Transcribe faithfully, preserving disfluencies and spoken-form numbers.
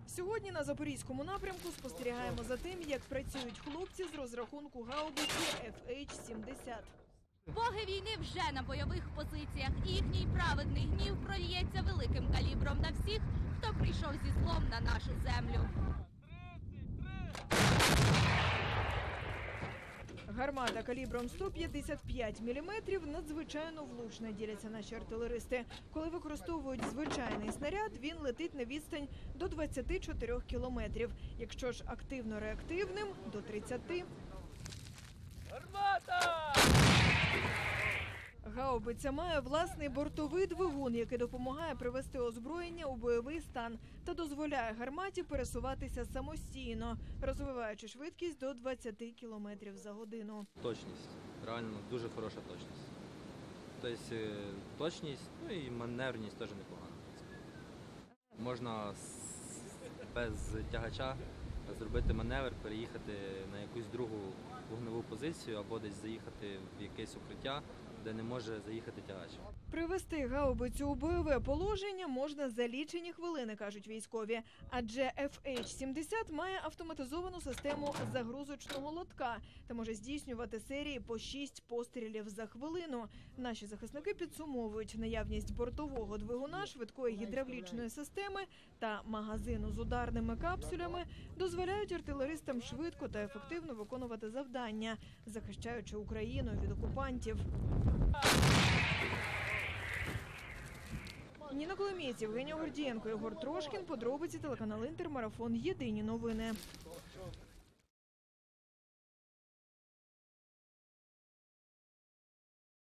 Сьогодні на Запорізькому напрямку спостерігаємо за тим, як працюють хлопці з розрахунку гаубиці еф ейч сімдесят. Боги війни вже на бойових позиціях, і їхній праведний гнів прольється великим калібром на всіх, хто прийшов зі злом на нашу землю. Гармата калібром сто п'ятдесят п'ять міліметрів надзвичайно влучна, діляться наші артилеристи. Коли використовують звичайний снаряд, він летить на відстань до двадцяти чотирьох кілометрів. Якщо ж активно-реактивним – до тридцяти. Гармата! Гаубиця має власний бортовий двигун, який допомагає привести озброєння у бойовий стан та дозволяє гарматі пересуватися самостійно, розвиваючи швидкість до двадцяти кілометрів за годину. Точність. Реально дуже хороша точність. Тобто точність, ну і маневреність теж непогана. Можна без тягача зробити маневр, переїхати на якусь другу вогневу позицію або десь заїхати в якесь укриття, де не може заїхати тягач. Привести гаубицю у бойове положення можна за лічені хвилини, кажуть військові. Адже еф ейч сімдесят має автоматизовану систему загрузочного лотка та може здійснювати серії по шість пострілів за хвилину. Наші захисники підсумовують, наявність бортового двигуна, швидкої гідравлічної системи та магазину з ударними капсулями дозволяють артилеристам швидко та ефективно виконувати завдання, захищаючи Україну від окупантів. Ніна Коломієць, Євгенія Гордієнко, Ігор Трошкін. Подробиці, телеканал Інтер, марафон «Єдині новини».